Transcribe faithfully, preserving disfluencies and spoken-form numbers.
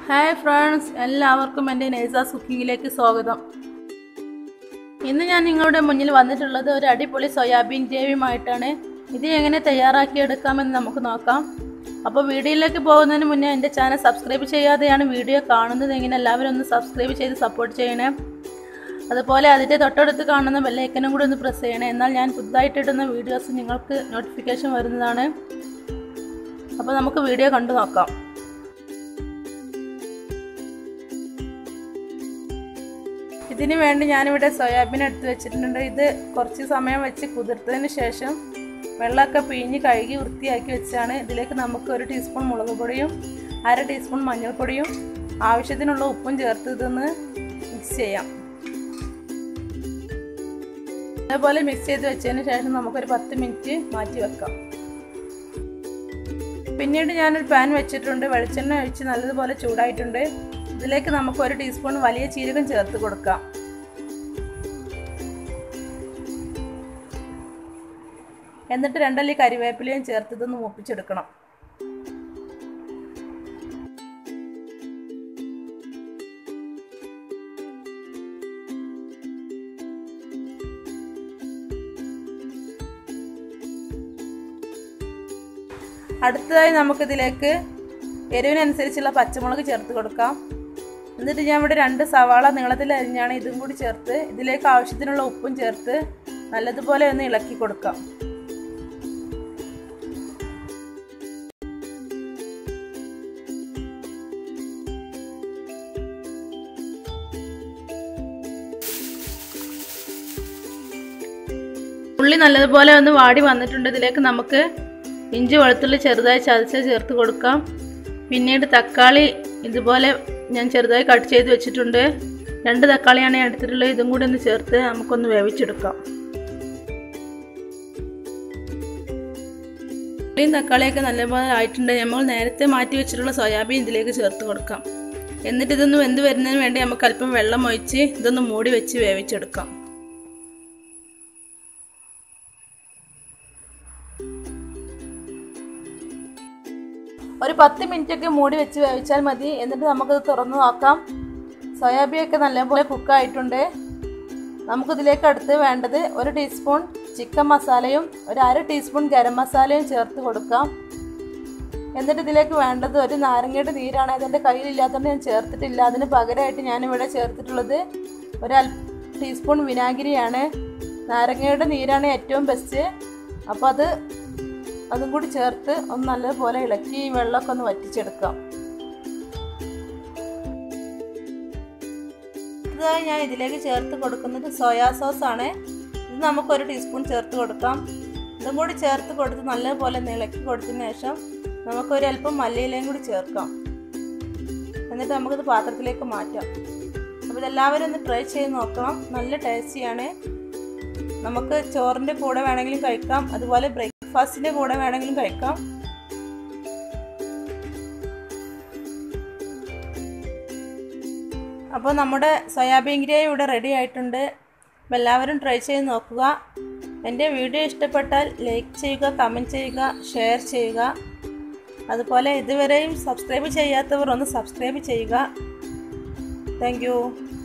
Hi friends, എല്ലാവർക്കും എൻ്റെ നൈസാസ് കുക്കിങ്ങിലേക്ക് സ്വാഗതം. ഇന്ന് ഞാൻ നിങ്ങളുടെ മുന്നിൽ വന്നിട്ടുള്ളത് ഒരു അടിപൊളി സോയാബീൻ ഗ്രേവിയുമായിട്ടാണ്. ഇത് എങ്ങനെ തയ്യാറാക്കിയെടുക്കാമെന്ന് നമുക്ക് നോക്കാം. അപ്പോൾ വീഡിയോയിലേക്ക് പോകുന്നതിന് മുന്നേ എൻ്റെ ചാനൽ സബ്സ്ക്രൈബ് ചെയ്യാതെയാണ് വീഡിയോ കാണുന്നത് എങ്ങനെ എല്ലാവരും ഒന്ന് സബ്സ്ക്രൈബ് ചെയ്ത് സപ്പോർട്ട് ചെയ്യണേ. അതുപോലെ അതിൻ്റെ തൊട്ടടുത്ത് കാണുന്ന ബെല്ലൈക്കനും കൂടി ഒന്ന് പ്രസ് ചെയ്യണേ. എന്നാൽ ഞാൻ പുതുതായിട്ടിടുന്ന വീഡിയോസ് നിങ്ങൾക്ക് നോട്ടിഫിക്കേഷൻ വരുന്നതാണ്. അപ്പോൾ നമുക്ക് വീഡിയോ കണ്ടു നോക്കാം. ഇതിനു വേണ്ടി ഞാനിവിടെ സോയാബീൻ എടുത്ത് വെച്ചിട്ടുണ്ട്. ഇത് കുറച്ച് സമയം വെച്ച് കുതിർത്തതിന് ശേഷം വെള്ളമൊക്കെ പിഴിഞ്ഞ് കഴുകി വൃത്തിയാക്കി വെച്ചാണ്. ഇതിലേക്ക് നമുക്ക് ഒരു ടീസ്പൂൺ മുളക് പൊടിയും അര ടീസ്പൂൺ മഞ്ഞൾപ്പൊടിയും ആവശ്യത്തിനുള്ള ഉപ്പും ചേർത്ത് ഇതൊന്ന് മിക്സ് ചെയ്യാം. അതേപോലെ മിക്സ് ചെയ്ത് വെച്ചതിന് ശേഷം നമുക്കൊരു പത്ത് മിനിറ്റ് മാറ്റി വെക്കാം. പിന്നീട് ഞാനൊരു പാൻ വെച്ചിട്ടുണ്ട്. വെളിച്ചെണ്ണ ഒഴിച്ച് നല്ലതുപോലെ ചൂടായിട്ടുണ്ട്. ഇതിലേക്ക് നമുക്ക് ഒരു ടീസ്പൂൺ വലിയ ജീരകം ചേർത്ത് കൊടുക്കാം. എന്നിട്ട് രണ്ടല്ലി കരിവേപ്പിലയും ചേർത്ത് ഇതൊന്ന് മൂപ്പിച്ചെടുക്കണം. അടുത്തതായി നമുക്കിതിലേക്ക് എരിവിനനുസരിച്ചുള്ള പച്ചമുളക് ചേർത്ത് കൊടുക്കാം. എന്നിട്ട് ഞാൻ ഇവിടെ രണ്ട് സവാള നീളത്തിൽ അരിഞ്ഞാണ് ഇതും കൂടി ചേർത്ത് ഇതിലേക്ക് ആവശ്യത്തിനുള്ള ഉപ്പും ചേർത്ത് നല്ലതുപോലെ ഒന്ന് ഇളക്കി കൊടുക്കാം. ഉള്ളി നല്ലതുപോലെ ഒന്ന് വാടി വന്നിട്ടുണ്ട്. ഇതിലേക്ക് നമുക്ക് ഇഞ്ചി വെളുത്തുള്ളി ചെറുതായി ചതച്ച് ചേർത്ത് കൊടുക്കാം. പിന്നീട് തക്കാളി ഇതുപോലെ ഞാൻ ചെറുതായി കട്ട് ചെയ്ത് വെച്ചിട്ടുണ്ട്. രണ്ട് തക്കാളിയാണ് ഞാൻ എടുത്തിട്ടുള്ളത്. ഇതും കൂടി ഒന്ന് ചേർത്ത് നമുക്കൊന്ന് വേവിച്ചെടുക്കാം. ഉള്ളിയും തക്കാളിയൊക്കെ നല്ലപോലെ ആയിട്ടുണ്ട്. നമ്മൾ നേരത്തെ മാറ്റി വെച്ചിട്ടുള്ള സോയാബീൻ ഇതിലേക്ക് ചേർത്ത് കൊടുക്കാം. എന്നിട്ട് ഇതൊന്ന് വെന്ത് വരുന്നതിന് വേണ്ടി നമുക്ക് അല്പം വെള്ളം ഒഴിച്ച് ഇതൊന്ന് മൂടി വെച്ച് വേവിച്ചെടുക്കാം. ഒരു പത്ത് മിനിറ്റ് ഒക്കെ മൂടി വെച്ച് വേവിച്ചാൽ മതി. എന്നിട്ട് നമുക്കത് തുറന്ന് നോക്കാം. സോയാബീൻ ഒക്കെ നല്ലപോലെ കുക്കായിട്ടുണ്ട്. നമുക്കിതിലേക്ക് അടുത്ത് വേണ്ടത് ഒരു ടീസ്പൂൺ ചിക്കൻ മസാലയും ഒരു അര ടീസ്പൂൺ ഗരം മസാലയും ചേർത്ത് കൊടുക്കാം. എന്നിട്ട് ഇതിലേക്ക് വേണ്ടത് ഒരു നാരങ്ങയുടെ നീരാണ്. അതെൻ്റെ കയ്യിലില്ലാത്തതുകൊണ്ട് ഞാൻ ചേർത്തിട്ടില്ല. അതിന് പകരമായിട്ട് ഞാനിവിടെ ചേർത്തിട്ടുള്ളത് ഒരു അൽ ടീസ്പൂൺ വിനാഗിരിയാണ്. നാരങ്ങയുടെ നീരാണ് ഏറ്റവും ബെസ്റ്റ്. അപ്പോൾ അത് അതും കൂടി ചേർത്ത് ഒന്ന് നല്ലപോലെ ഇളക്കി ഈ വെള്ളമൊക്കെ ഒന്ന് വറ്റിച്ചെടുക്കാം. ഇതായി ഞാൻ ഇതിലേക്ക് ചേർത്ത് കൊടുക്കുന്നത് സോയാ സോസ് ആണ്. ഇത് നമുക്കൊരു ടീസ്പൂൺ ചേർത്ത് കൊടുക്കാം. ഇതും കൂടി ചേർത്ത് കൊടുത്ത് നല്ലപോലെ ഇളക്കി കൊടുത്തതിന് ശേഷം നമുക്കൊരു അല്പം മല്ലിയിലയും കൂടി ചേർക്കാം. എന്നിട്ട് നമുക്കിത് പാത്രത്തിലേക്ക് മാറ്റാം. അപ്പോൾ ഇതെല്ലാവരും ഒന്ന് ട്രൈ ചെയ്ത് നോക്കണം. നല്ല ടേസ്റ്റിയാണ്. നമുക്ക് ചോറിൻ്റെ കൂടെ വേണമെങ്കിലും കഴിക്കാം. അതുപോലെ ബ്രേക്ക്ഫാസ്റ്റിൻ്റെ കൂടെ വേണമെങ്കിലും കഴിക്കാം. അപ്പോൾ നമ്മുടെ സോയാബീൻ ഗ്രേവി ഇവിടെ റെഡി ആയിട്ടുണ്ട്. അപ്പോൾ എല്ലാവരും ട്രൈ ചെയ്ത് നോക്കുക. എൻ്റെ വീഡിയോ ഇഷ്ടപ്പെട്ടാൽ ലൈക്ക് ചെയ്യുക, കമൻറ്റ് ചെയ്യുക, ഷെയർ ചെയ്യുക. അതുപോലെ ഇതുവരെയും സബ്സ്ക്രൈബ് ചെയ്യാത്തവർ ഒന്ന് സബ്സ്ക്രൈബ് ചെയ്യുക. Thank U.